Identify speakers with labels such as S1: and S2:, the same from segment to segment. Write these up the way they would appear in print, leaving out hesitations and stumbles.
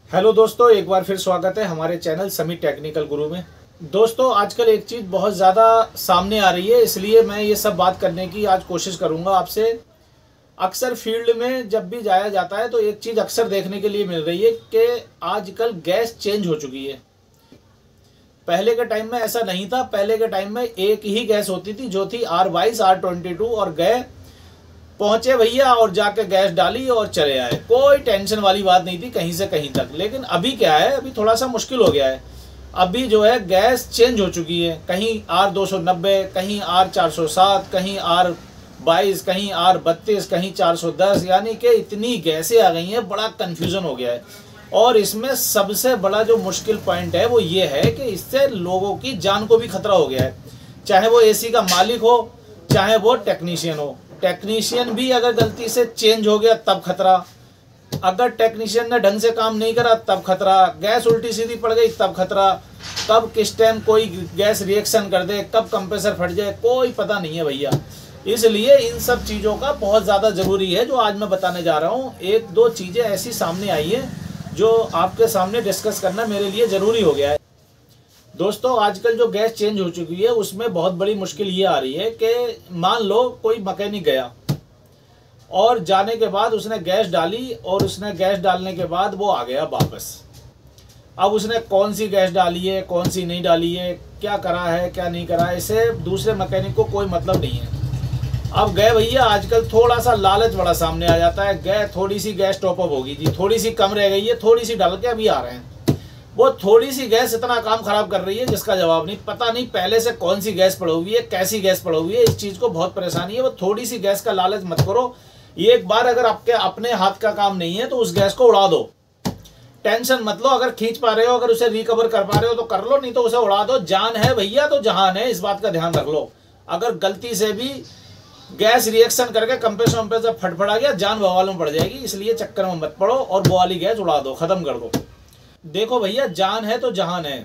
S1: Hello दोस्तों, एक बार फिर स्वागत है हमारे चैनल समिट टेक्निकल गुरु में। दोस्तों, आजकल एक चीज़ बहुत ज़्यादा सामने आ रही है, इसलिए मैं ये सब बात करने की आज कोशिश करूँगा आपसे। अक्सर फील्ड में जब भी जाया जाता है तो एक चीज़ अक्सर देखने के लिए मिल रही है कि आजकल गैस चेंज हो चुकी है। पहले के टाइम में ऐसा नहीं था। पहले के टाइम में एक ही गैस होती थी जो थी R22 R22, और गए पहुंचे भैया और जाके गैस डाली और चले आए। कोई टेंशन वाली बात नहीं थी कहीं से कहीं तक। लेकिन अभी क्या है, अभी थोड़ा सा मुश्किल हो गया है। अभी जो है गैस चेंज हो चुकी है। कहीं R290, कहीं R407, कहीं R22, कहीं R32, कहीं 410, यानी कि इतनी गैसें आ गई हैं, बड़ा कन्फ्यूज़न हो गया है। और इसमें सबसे बड़ा जो मुश्किल पॉइंट है वो ये है कि इससे लोगों की जान को भी खतरा हो गया है। चाहे वो एसी का मालिक हो, चाहे वो टेक्नीशियन हो। टेक्नीशियन भी अगर गलती से चेंज हो गया तब खतरा, अगर टेक्नीशियन ने ढंग से काम नहीं करा तब खतरा, गैस उल्टी सीधी पड़ गई तब खतरा, कब किस टाइम कोई गैस रिएक्शन कर दे, कब कंप्रेसर फट जाए, कोई पता नहीं है भैया। इसलिए इन सब चीज़ों का बहुत ज़्यादा ज़रूरी है जो आज मैं बताने जा रहा हूँ। एक दो चीज़ें ऐसी सामने आई है जो आपके सामने डिस्कस करना मेरे लिए ज़रूरी हो गया है। दोस्तों, आजकल जो गैस चेंज हो चुकी है उसमें बहुत बड़ी मुश्किल ये आ रही है कि मान लो कोई मैकेनिक गया और जाने के बाद उसने गैस डाली, और उसने गैस डालने के बाद वो आ गया वापस। अब उसने कौन सी गैस डाली है, कौन सी नहीं डाली है, क्या करा है, क्या नहीं करा है, इससे दूसरे मैकेनिक को कोई मतलब नहीं है। अब गए भैया, आजकल थोड़ा सा लालच बड़ा सामने आ जाता है। गए, थोड़ी सी गैस टॉपअप होगी जी, थोड़ी सी कम रह गई है, थोड़ी सी डाल के अभी आ रहे हैं। वो थोड़ी सी गैस इतना काम खराब कर रही है जिसका जवाब नहीं। पता नहीं पहले से कौन सी गैस पड़ी हुई है, कैसी गैस पड़ी हुई है, इस चीज़ को बहुत परेशानी है। वो थोड़ी सी गैस का लालच मत करो। एक बार अगर आपके अपने हाथ का काम नहीं है तो उस गैस को उड़ा दो। टेंशन मत लो। अगर खींच पा रहे हो, अगर उसे रिकवर कर पा रहे हो तो कर लो, नहीं तो उसे उड़ा दो। जान है भैया तो जहान है, इस बात का ध्यान रख लो। अगर गलती से भी गैस रिएक्शन करके कंप्रेसर फटफटा गया, जान बवाल में पड़ जाएगी। इसलिए चक्कर में मत पड़ो और वो वाली गैस उड़ा दो, खत्म कर दो। देखो भैया, जान है तो जहान है।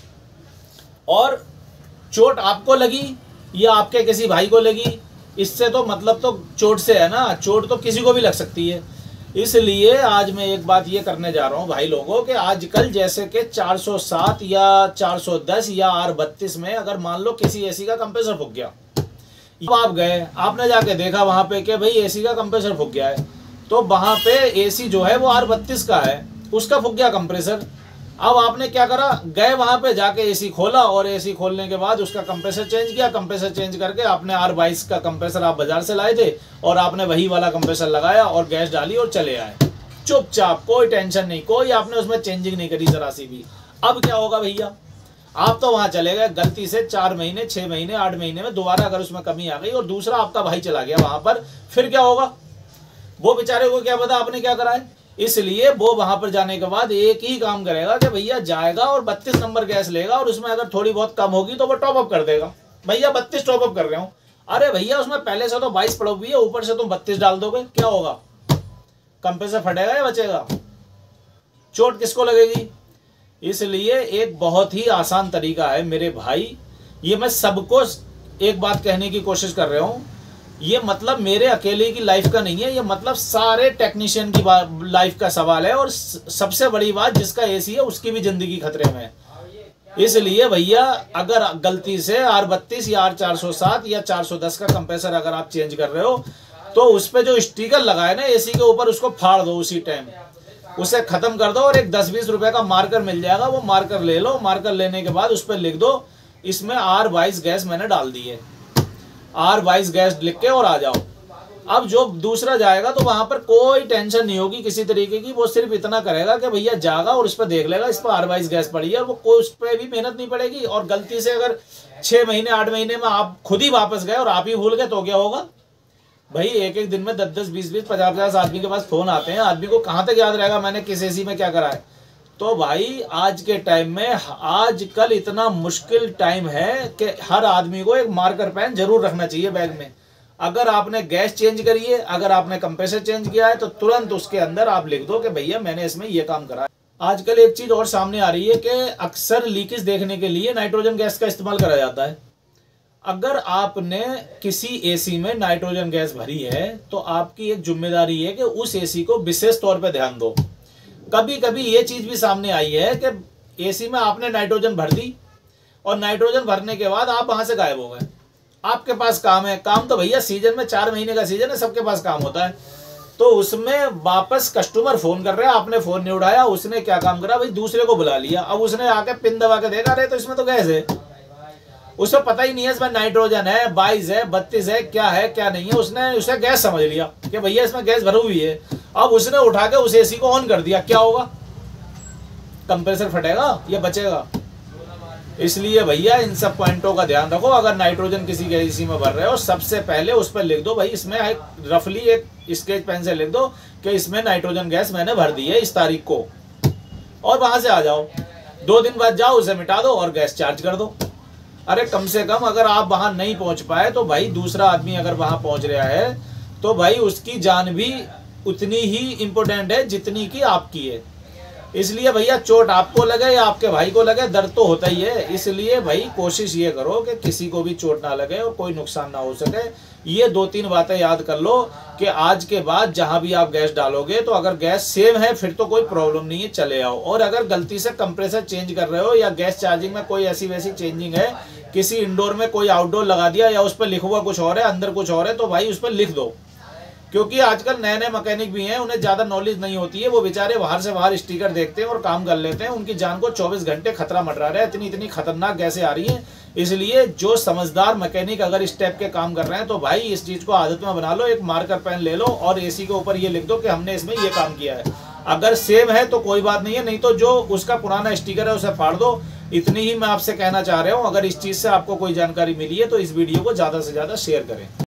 S1: और चोट आपको लगी या आपके किसी भाई को लगी, इससे तो मतलब तो चोट से है ना। चोट तो किसी को भी लग सकती है। इसलिए आज मैं एक बात ये करने जा रहा हूँ भाई लोगों कि आजकल जैसे कि 407 या 410 या R32 में अगर मान लो किसी एसी का कंप्रेसर फूक गया, अब आप गए, आपने जाके देखा वहां पे कि भाई एसी का कंप्रेसर फूक गया है, तो वहां पे एसी जो है वो R32 का है, उसका फूक गया कंप्रेसर। अब आपने क्या करा, गए वहां पे जाके एसी खोला, और एसी खोलने के बाद उसका कंप्रेसर चेंज किया। कंप्रेसर चेंज करके आपने R22 का कंप्रेसर आप बाजार से लाए थे और आपने वही वाला कंप्रेसर लगाया और गैस डाली और चले आए चुपचाप। कोई टेंशन नहीं, कोई आपने उसमें चेंजिंग नहीं करी जरा सी भी। अब क्या होगा भैया, आप तो वहां चले गए, गलती से 4 महीने 6 महीने 8 महीने में दोबारा अगर उसमें कमी आ गई और दूसरा आपका भाई चला गया वहां पर, फिर क्या होगा? वो बेचारे को क्या पता आपने क्या करा है। इसलिए वो वहां पर जाने के बाद एक ही काम करेगा कि भैया जाएगा और 32 नंबर गैस लेगा, और उसमें अगर थोड़ी बहुत कम होगी तो वो टॉपअप कर देगा। भैया 32 टॉपअप कर रहे हो, अरे भैया उसमें पहले से तो 22 पड़ी हुई है, ऊपर से तुम 32 डाल दोगे, क्या होगा? कंप्रेसर फटेगा या बचेगा? चोट किसको लगेगी? इसलिए एक बहुत ही आसान तरीका है मेरे भाई। ये मैं सबको एक बात कहने की कोशिश कर रहा हूँ। ये मतलब मेरे अकेले की लाइफ का नहीं है, ये मतलब सारे टेक्नीशियन की लाइफ का सवाल है। और सबसे बड़ी बात, जिसका एसी है उसकी भी जिंदगी खतरे में है। इसलिए भैया, अगर गलती से R32 या R407 या 410 का कंप्रेसर अगर आप चेंज कर रहे हो तो उस पर जो स्टिकर लगा है ना एसी के ऊपर, उसको फाड़ दो उसी टाइम, उसे खत्म कर दो। और एक 10-20 रुपए का मार्कर मिल जाएगा, वो मार्कर ले लो। मार्कर लेने के बाद उस पर लिख दो इसमें R22 गैस मैंने डाल दी है, R22 गैस लिख के और आ जाओ। अब जो दूसरा जाएगा तो वहां पर कोई टेंशन नहीं होगी किसी तरीके की। वो सिर्फ इतना करेगा कि भैया जाएगा और उस पर देख लेगा इस पर R22 गैस पड़ी है, और वो कोई उस पर भी मेहनत नहीं पड़ेगी। और गलती से अगर 6 महीने 8 महीने में आप खुद ही वापस गए और आप ही भूल गए तो क्या होगा भाई? एक दिन में 10-10 20-20 50-50 आदमी के पास फोन आते हैं। आदमी को कहाँ तक याद रहेगा मैंने किस एसी में क्या करा है? तो भाई आज के टाइम में, आजकल इतना मुश्किल टाइम है कि हर आदमी को एक मार्कर पेन जरूर रखना चाहिए बैग में। अगर आपने गैस चेंज करी है, अगर आपने कंप्रेसर चेंज किया है, तो तुरंत उसके अंदर आप लिख दो कि भैया मैंने इसमें ये काम करा है। आजकल एक चीज और सामने आ रही है कि अक्सर लीकेज देखने के लिए नाइट्रोजन गैस का इस्तेमाल करा जाता है। अगर आपने किसी एसी में नाइट्रोजन गैस भरी है तो आपकी एक जिम्मेदारी है कि उस एसी को विशेष तौर पर ध्यान दो। कभी कभी ये चीज़ भी सामने आई है कि एसी में आपने नाइट्रोजन भर दी और नाइट्रोजन भरने के बाद आप वहाँ से गायब हो गए। आपके पास काम है, काम तो भैया सीजन में 4 महीने का सीजन है, सबके पास काम होता है। तो उसमें वापस कस्टमर फोन कर रहे हैं, आपने फोन नहीं उठाया, उसने क्या काम करा भाई, दूसरे को बुला लिया। अब उसने आके पिन दबा के देखा, रहे तो इसमें तो गैस है, उसे पता ही नहीं है इसमें नाइट्रोजन है, 22 है, 32 है, क्या है क्या नहीं है। उसने उसे गैस समझ लिया कि भैया इसमें गैस भरी हुई है। अब उसने उठा के उस एसी को ऑन कर दिया, क्या होगा, कंप्रेसर फटेगा या बचेगा। इसलिए भैया इन सब पॉइंटों का ध्यान रखो। अगर नाइट्रोजन किसी के एसी में भर रहे हो, सबसे पहले उस पर लिख दो भाई, इसमें एक रफली एक स्केच पेन से लिख दो कि इसमें नाइट्रोजन गैस मैंने भर दी है इस तारीख को, और वहां से आ जाओ। 2 दिन बाद जाओ, उसे मिटा दो और गैस चार्ज कर दो। अरे कम से कम अगर आप वहां नहीं पहुंच पाए तो भाई दूसरा आदमी अगर वहां पहुंच रहा है तो भाई उसकी जान भी उतनी ही इंपॉर्टेंट है जितनी कि आपकी है। इसलिए भैया चोट आपको लगे या आपके भाई को लगे, दर्द तो होता ही है। इसलिए भाई कोशिश ये करो कि किसी को भी चोट ना लगे और कोई नुकसान ना हो सके। ये 2-3 बातें याद कर लो कि आज के बाद जहां भी आप गैस डालोगे तो अगर गैस सेम है फिर तो कोई प्रॉब्लम नहीं है, चले आओ। और अगर गलती से कंप्रेसर चेंज कर रहे हो या गैस चार्जिंग में कोई ऐसी वैसी चेंजिंग है, किसी इंडोर में कोई आउटडोर लगा दिया या उस पर लिखा हुआ कुछ और है, अंदर कुछ और है, तो भाई उस पर लिख दो। क्योंकि आजकल नए नए मैकेनिक भी हैं, उन्हें ज़्यादा नॉलेज नहीं होती है, वो बेचारे बाहर से बाहर स्टिकर देखते हैं और काम कर लेते हैं। उनकी जान को 24 घंटे खतरा मंडरा रहा है, इतनी खतरनाक गैसें आ रही हैं। इसलिए जो समझदार मैकेनिक अगर इस टाइप के काम कर रहे हैं तो भाई इस चीज़ को आदत में बना लो। एक मार्कर पेन ले लो और एसी के ऊपर ये लिख दो कि हमने इसमें ये काम किया है। अगर सेम है तो कोई बात नहीं है, नहीं तो जो उसका पुराना स्टिकर है उसे फाड़ दो। इतनी ही मैं आपसे कहना चाह रहा हूँ। अगर इस चीज़ से आपको कोई जानकारी मिली है तो इस वीडियो को ज़्यादा से ज़्यादा शेयर करें।